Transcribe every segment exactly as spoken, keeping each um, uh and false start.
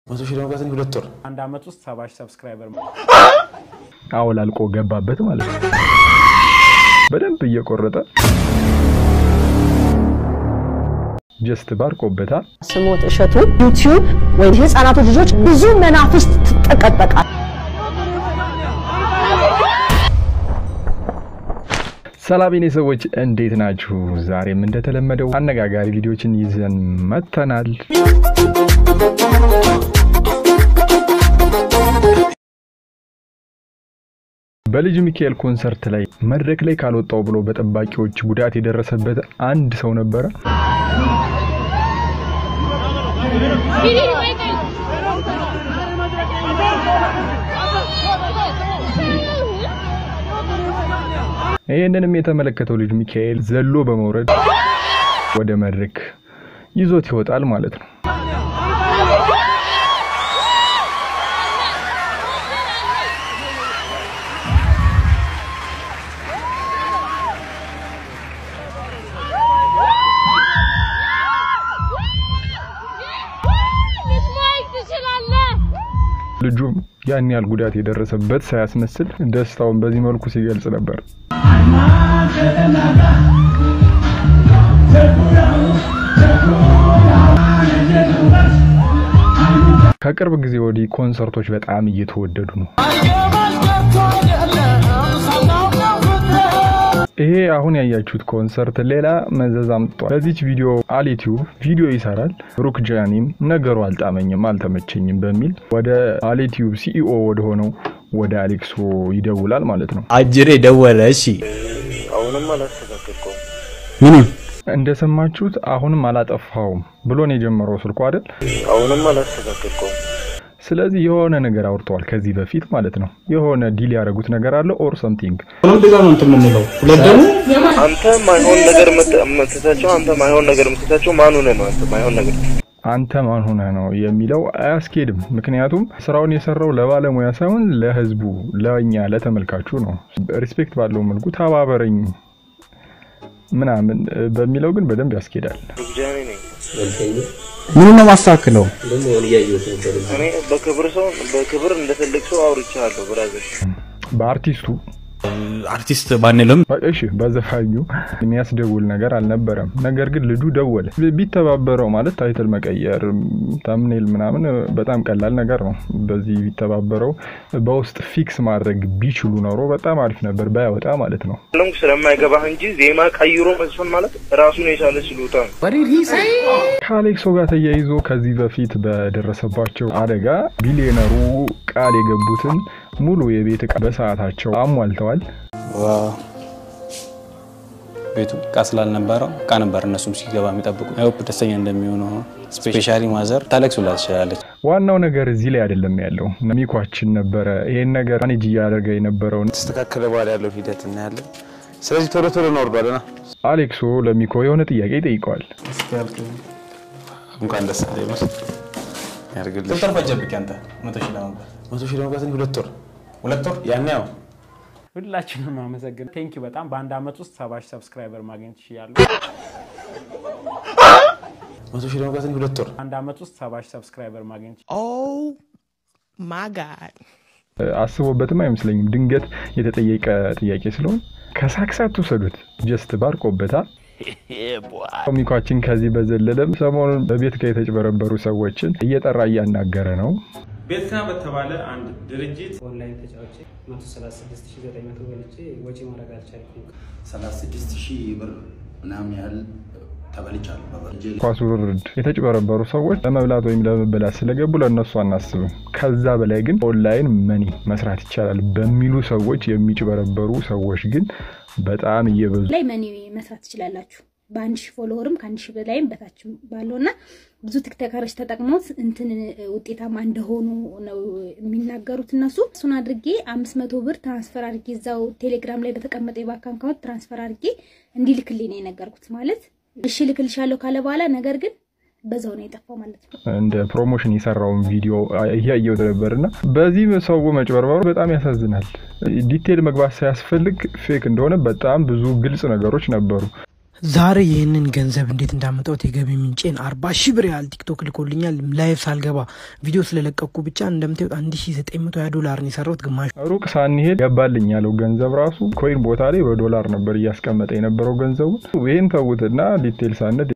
መቶ ሺህ ለመግባት ሁለት ወር አንድ አመት ውስጥ ሰባ ሺህ ሰብስክራይበር አውላልቆ ገባበት ማለት ነው በደንብ እየቆረጠ ጀስት ባርቆበታ ስሞት እሸቱ ዩቲዩብ ወይ ህፃናቶች ልጆች ብዙ መናፍስት ተጠቀጠቃ ሰላም የኔ ሰዎች እንዴት ናችሁ ዛሬም እንደተለመደው አነጋጋሪ ቪዲዮችን ይዘን መተናል በልጅ ሚካኤል ኮንሰርት ላይ መድረክ ላይ ካልወጣው ብሎ በጠባቂዎች ጉዳት የደረሰበት አንድ ሰው ነበር ይሄንንም የተመለከተው ልጅ ሚካኤል ዘሎ በመውረድ ወደ መድረክ ይዞት ይወጣል ማለት ነው ልጁ ያን ያል ጉዳት የደረሰበት ሳያስመስል ደስታውን በዚህ መልኩ ሲገልጽ ነበር ከቅርብ ጊዜ ወዲህ ኮንሰርቶች በጣም እየተወደዱ ነው ይሄ አሁን ያያችሁት ኮንሰርት ሌላ መዘዝ አምጥቷል በዚህ ቪዲዮ አሊቲዩብ ቪዲዮ ይሰራል ሩክ ጃኒም ነገሩ አልጣመኝም አልተመቸኝም በሚል ወደ አሊቲዩብ ሲኢኦ ወደ ሆነው ወደ አሌክሶ ይደውላል ማለት ነው አጅሬ ደወለ እሺ አሁንም አላስተካከልኩም ምን እንደሰማችሁት አሁንም አላጠፋውም ብሎ ነው የጀመረው ስልኩ አይደል አሁንም አላስተካከልኩም ስለዚህ የሆነ ነገር አውርተዋል ከዚህ በፊት ማለት ነው የሆነ ዲል ያረጉት ነገር አለ ኦር ሰምቲንግ እንደዛ ነው እንትን ምንለው ሁለደሙ አንተ ማይሆን ነገር መተታቸው አንተ ማይሆን ነገር መተታቸው ማን ሆነ ነው አንተ ማይሆን ነገር አንተ ማን ሆነ ነው የሚለው አያስኬድም ምክንያቱም ስራውን የሰራው ለባለሙያ ሳይሆን ለህዝቡ ለኛ ለተመልካቹ ነው ሪስፔክት ባለው መልኩ ተባበረኝ ምናምን በሚለው ግን በደንብ ያስኬዳል ምን ነው ማስተካከለው ደሞ ያያዩት እኔ በክብር ሰው በክብር እንደተልቅ ሰው አውርቻለሁ ብራዘር በአርቲስቱ አርቲስት ባንልም እሺ በዘፋኙ የሚያስደውል ነገር አልነበረም ነገር ግን ልጁ ደወለ ቢተባበረው ማለት ታይትል መቀየር ታምኔል ምናምን በጣም ቀላል ነገር ነው በዚህ ቢተባበረው በውስጥ ፊክስ ማድረግ ቢችሉ ኖሮ በጣም አሪፍ ነበር ባይወጣ ማለት ነው ለምን ስለማይገባህ እንጂ ዜማ ቀይሮ መስፈን ማለት ራሱን የቻለ ሲሉታ ከአሌክሶ ጋር ተያይዞ ከዚህ በፊት በደረሰባቸው አደጋ ቢሊዮነሩ ቃል የገቡትን ሙሉ የቤት ዕቃ በሰዓታቸው አሟልተዋል ዋው ቤቱ ቃስላል ነበር ቃ ነበር እነሱም ሲገባ የሚጠብቁ አይሆፕ ደስተኛ እንደሚሆኑ ስፔሻሊ ማዘር ታለክሱላት ይችላልች ዋናው ነገር እዚህ ላይ አይደለም ያለው ሚኳችን ነበር ይሄን ነገር ማኔጅ ያደረገ የነበረው ተስተካከለ በኋላ ያለው ሂደት እና ያለ ስለዚህ ቶሎ ቶሎ ነው ወርዷልና አሌክሶ ለሚኮ የሆነ ጥያቄ ይጠይቀዋል እንኳን ደስ አለህ ያርግልሽ ተፈጀብክ አንተ መቶ ሺህ ለማግባት መቶ ሺህ ለማግባት ሁለት ወር ሁለት ወር ያኔው ሁላችንም አመሰግን ቴንክ ዩ በጣም በአንድ አመት ውስጥ ሰባ ሺህ ሰብስክራይበር ማግኘት ይችላል መቶ ሺህ ለማግባት ሁለት ወር አንድ አመት ውስጥ ሰባ ሺህ ሰብስክራይበር ማግኘት ኦ ማይ ጋድ አስቦበትም አይመስለኝም ድንገት የተጠየቀ ጥያቄ ስለሆነ ከሳክሳቱ ሰዱት ጀስት ባርቆበታ ሚኳችን ከዚህ በዘለለም ሰሞኑን በቤት ጋር የተጭበረበሩ ሰዎችን እየጠራ ያናገረ ነው ቤትና በተባለ አንድ ድርጅት ኦንላይን ተጫውቼ መቶ ሰላሳ ስድስት ሺህ ዘጠኝ መቶ ወልጬ ወጪ ማድረግ አልቻልኩም ሰላሳ ስድስት ሺህ ብር ምናምን ያህል ተበልቻለሁ በበርጀል ፓስወርድ የተጭበረበሩ ሰዎች ለመብላት ወይም ለመበላት ስለገቡ ለነሱ አናስብም ከዛ በላይ ግን ኦንላይን መኒ መስራት ይችላል በሚሉ ሰዎች የሚጭበረበሩ ሰዎች ግን በጣም እየበዙ ላይ መኒ መስራት ይችላልላችሁ በአንድ ሺህ ፎሎወርም ከአንድ ሺህ በላይም በታችም ባለውና ብዙ ቲክቶከሮች ተጠቅመውት እንትን ውጤታማ እንደሆኑ ነው የሚናገሩት እነሱ እሱን አድርጌ አምስት መቶ ብር ትራንስፈር አድርጌ እዛው ቴሌግራም ላይ በተቀመጠ የባንክ አካውንት ትራንስፈር አድርጌ እንዲልክልኝ ነው የነገርኩት ማለት እሺ ልክልሻለሁ ካለ በኋላ ነገር ግን በዛው ነው የጠፋው ማለት ነው እንደ ፕሮሞሽን ይሰራውን ቪዲዮ ያያየው ነበርና በዚህ ሰው መጭበርበሩ በጣም ያሳዝናል ዲቴል መግባት ሳያስፈልግ ፌክ እንደሆነ በጣም ብዙ ግልጽ ነገሮች ነበሩ ዛሬ ይሄንን ገንዘብ እንዴት እንዳመጣሁት የገቢ ምንጬን አርባ ሺህ ብር ያህል ቲክቶክ ልኮልኛል። ላይቭ ሳልገባ ቪዲዮ ስለለቀኩ ብቻ እንደምታዩት አንድ ሺህ ዘጠኝ መቶ ሀያ ዶላር ነው የሰራሁት። ግማሽ ሩቅ ሳንሄድ ገባልኝ ያለው ገንዘብ ራሱ ኮይን ቦታ ላይ በዶላር ነበር እያስቀመጠ የነበረው ገንዘቡ። ይሄን ተውትና ዲቴል ሳነድ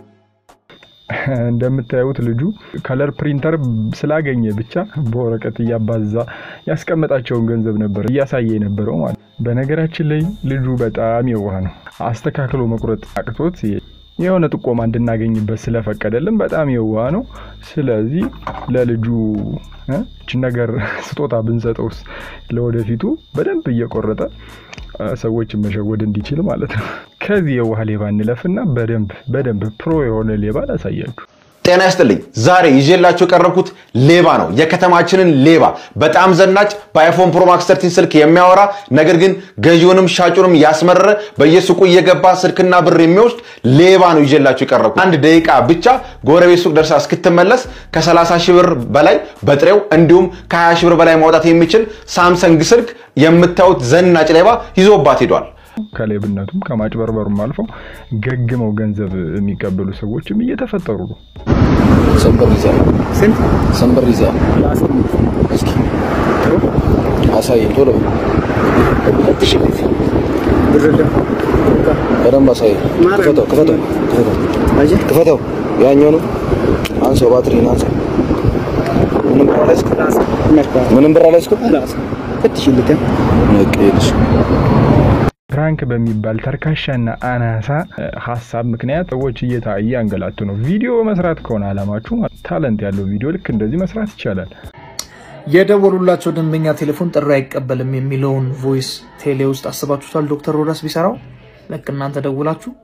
እንደምታዩት ልጁ ከለር ፕሪንተር ስላገኘ ብቻ በወረቀት ያባዛ ያስቀመጣቸውን ገንዘብ ነበር እያሳየ የነበረው ማለት። በነገራችን ላይ ልጁ በጣም የዋህ ነው። አስተካክሎ መቁረጥ አቅቶት የሆነ ጥቆማ እንድናገኝበት ስለፈቀደልን በጣም የዋህ ነው። ስለዚህ ለልጁ እቺ ነገር ስጦታ ብንሰጠውስ ለወደፊቱ በደንብ እየቆረጠ ሰዎች መሸወድ እንዲችል ማለት ነው። ከዚህ የዋህ ሌባ እንለፍና በደንብ በደንብ ፕሮ የሆነ ሌባ ላሳያችሁ። ጤና ይስጥልኝ። ዛሬ ይዤላችሁ ቀረብኩት ሌባ ነው። የከተማችንን ሌባ በጣም ዘናጭ በአይፎን ፕሮ ማክስ ሰርቲን ስልክ የሚያወራ ነገር ግን ገዢውንም ሻጩንም ያስመረረ በየሱቁ እየገባ ስልክና ብር የሚወስድ ሌባ ነው ይዤላችሁ ቀረብኩት። አንድ ደቂቃ ብቻ ጎረቤት ሱቅ ደርሳ እስክትመለስ ከ30 ሺህ ብር በላይ በጥሬው እንዲሁም ከ20 ሺህ ብር በላይ ማውጣት የሚችል ሳምሰንግ ስልክ የምታዩት ዘናጭ ሌባ ይዞባት ሄዷል። ከሌብነቱም ከማጭበርበሩም አልፈው ገግመው ገንዘብ የሚቀበሉ ሰዎችም እየተፈጠሩ ነው። ሰንበሪዛ ስንት ሰንበሪዛ እስኪ አሳይ ቶሎ እሺ ብርደ በደንብ አሳይ ከፈተው ከፈተው ከፈተው አጂ ከፈተው ያኛው ነው አንሶ ባትሪ ናንሶ ምንም ብር አላስኩ ምንም ብር አላስኩ ፈትሽልከ ነቀይልሽ ፍራንክ በሚባል ተርካሻና አናሳ ሐሳብ ምክንያት ሰዎች እየታየ አንገላቱ ነው። ቪዲዮ መስራት ከሆነ አላማችሁ ታለንት ያለው ቪዲዮ ልክ እንደዚህ መስራት ይቻላል። የደወሉላቸው ደንበኛ ቴሌፎን ጥሪ አይቀበልም የሚለውን ቮይስ ቴሌ ውስጥ አስባችሁታል? ዶክተር ሮዳስ ቢሰራው ለክ እናንተ ደውላችሁ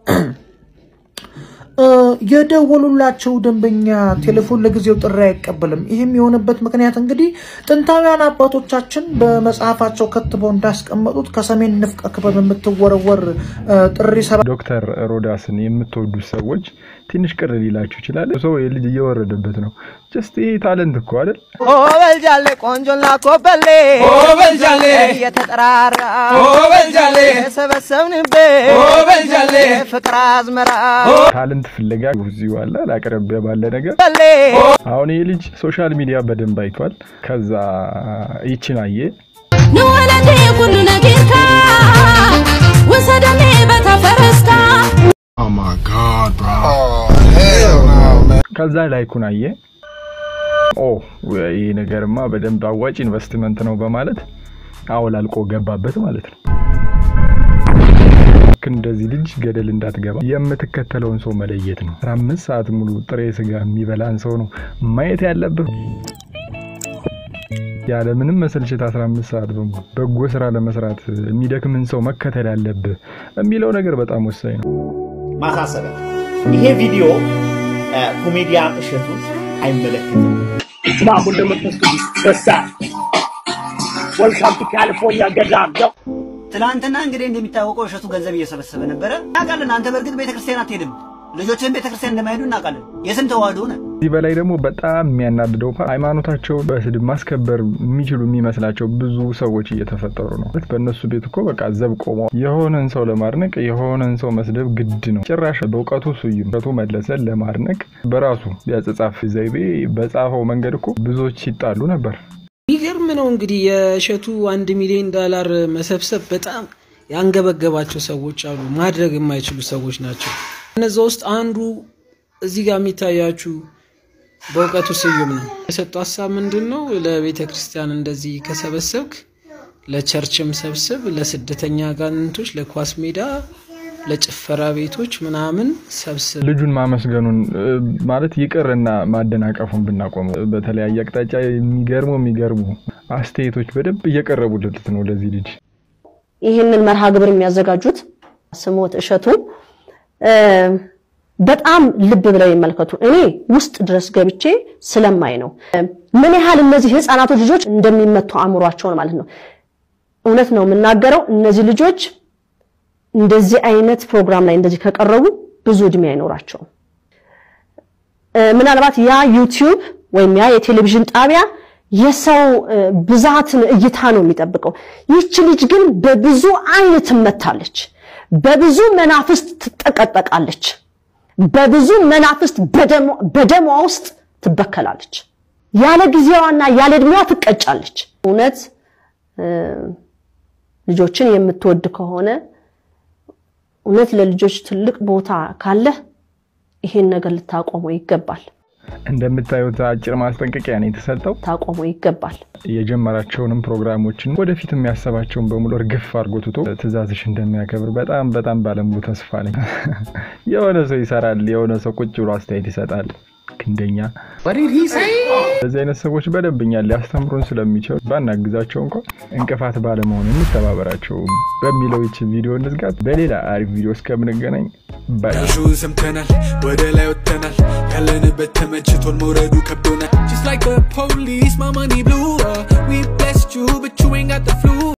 የደወሉላቸው ደንበኛ ቴሌፎን ለጊዜው ጥሪ አይቀበልም። ይሄም የሆነበት ምክንያት እንግዲህ ጥንታውያን አባቶቻችን በመጽሐፋቸው ከትበው እንዳስቀመጡት ከሰሜን ንፍቀ ክበብ የምትወረወር ጥሪ ሰራ ዶክተር ሮዳስን የምትወዱ ሰዎች ትንሽ ቅር ሊላችሁ ይችላል። ሰው የልጅ እየወረደበት ነው። ጀስት ይሄ ታለንት እኮ አይደል? ኦ በልጃሌ ቆንጆና ኮበሌ ኦ በልጃሌ የተጠራራ ኦ በልጃሌ ሰበሰብንበ ኦ በልጃሌ ፍቅር አዝመራ ታለንት ፍለጋ እዚሁ አለ አቀረበ ባለ ነገር አሁን ይሄ ልጅ ሶሻል ሚዲያ በደንብ አይቷል። ከዛ ይቺን አየ ነው ወለዴ ሁሉ ነገርካ ወሰደኔ በተፈረስታ Oh my god, bro. Oh, hell no, man. ከዛ ላይኩን አየ ኦ ይሄ ነገርማ በደንብ አዋጭ ኢንቨስትመንት ነው በማለት አውላልቆ ገባበት ማለት ነው። እንደዚህ ልጅ ገደል እንዳትገባ የምትከተለውን ሰው መለየት ነው። አምስት ሰዓት ሙሉ ጥሬ ስጋ የሚበላን ሰው ነው ማየት ያለብህ። ያለ ምንም መሰልቸት አስራ አምስት ሰዓት በጎ ስራ ለመስራት የሚደክምን ሰው መከተል ያለብህ የሚለው ነገር በጣም ወሳኝ ነው። ማሳሰቢያ ይሄ ቪዲዮ ኮሜዲያን እሸቱ አይመለከትም። ማሙል ለመጥቶ በሳ ወልካም ቱ ካሊፎርኒያ ገዳም ነው። ትላንትና እንግዲህ እንደሚታወቀው እሸቱ ገንዘብ እየሰበሰበ ነበር። እናውቃለን። አንተ በርግጥ ቤተክርስቲያን አትሄድም። ልጆችን ቤተክርስቲያን እንደማይሄዱ እናውቃለን። የስም ተዋህዶ ነው። እዚህ በላይ ደግሞ በጣም የሚያናድደው ሃይማኖታቸው በስድብ ማስከበር የሚችሉ የሚመስላቸው ብዙ ሰዎች እየተፈጠሩ ነው። በእነሱ ቤት እኮ በቃ ዘብ ቆመው የሆነን ሰው ለማድነቅ የሆነን ሰው መስደብ ግድ ነው። ጭራሽ በእውቀቱ ስዩም እሸቱ መለሰን ለማድነቅ በራሱ ያጸጻፍ ዘይቤ በጻፈው መንገድ እኮ ብዙዎች ሲጣሉ ነበር። ይገርም ነው እንግዲህ የእሸቱ አንድ ሚሊዮን ዶላር መሰብሰብ በጣም ያንገበገባቸው ሰዎች አሉ። ማድረግ የማይችሉ ሰዎች ናቸው። እነዛ ውስጥ አንዱ እዚህ ጋር የሚታያችሁ በእውቀቱ ስዩም ነው። የሰጠው ሐሳብ ምንድነው? ለቤተ ክርስቲያን እንደዚህ ከሰበሰብክ ለቸርችም ሰብስብ፣ ለስደተኛ ጋንንቶች፣ ለኳስ ሜዳ፣ ለጭፈራ ቤቶች ምናምን ሰብስብ። ልጁን ማመስገኑን ማለት ይቅርና ማደናቀፉን ብናቆም በተለያየ አቅጣጫ የሚገርሙ የሚገርሙ አስተያየቶች በደንብ እየቀረቡለት ነው ለዚህ ልጅ። ይሄንን መርሃ ግብር የሚያዘጋጁት ስሞት እሸቱ በጣም ልብ ብለው ይመልከቱ። እኔ ውስጥ ድረስ ገብቼ ስለማይ ነው ምን ያህል እነዚህ ህፃናቶች ልጆች እንደሚመቱ አምሯቸው ማለት ነው። እውነት ነው የምናገረው። እነዚህ ልጆች እንደዚህ አይነት ፕሮግራም ላይ እንደዚህ ከቀረቡ ብዙ እድሜ አይኖራቸው። ምናልባት ያ ዩቲዩብ ወይም ያ የቴሌቪዥን ጣቢያ የሰው ብዛትን እይታ ነው የሚጠብቀው። ይህች ልጅ ግን በብዙ አይነት መታለች። በብዙ መናፍስት ትጠቀጠቃለች በብዙ መናፍስት በደም በደም ውስጥ ትበከላለች ያለ ጊዜዋና ያለ እድሜዋ ትቀጫለች እውነት ልጆችን የምትወድ ከሆነ እውነት ለልጆች ትልቅ ቦታ ካለ ይሄን ነገር ልታቆመው ይገባል እንደምታዩት አጭር ማስጠንቀቂያ ነው የተሰጠው ታቆመው ይገባል የጀመራቸውንም ፕሮግራሞችን ወደፊት የሚያሰባቸውን በሙሉ እርግፍ አድርጎ ትቶ ትእዛዝሽ እንደሚያከብር በጣም በጣም ባለሙሉ ተስፋ ነኝ የሆነ ሰው ይሰራል የሆነ ሰው ቁጭ ብሎ አስተያየት ይሰጣል ክንደኛ በዚህ አይነት ሰዎች በደብኛል ሊያስተምሩን ስለሚችሉ ባናግዛቸው እንኳን እንቅፋት ባለመሆን እንተባበራቸው በሚለው እቺ ቪዲዮ እንዝጋት በሌላ አሪፍ ቪዲዮ እስከምንገናኝ ባይ ሹን ሰምተናል ወደ ላይ ወጥተናል ያለንበት ተመችቶን መውረዱ ከብዶናል just like the police my money blew uh, we blessed you but you ain't got the flu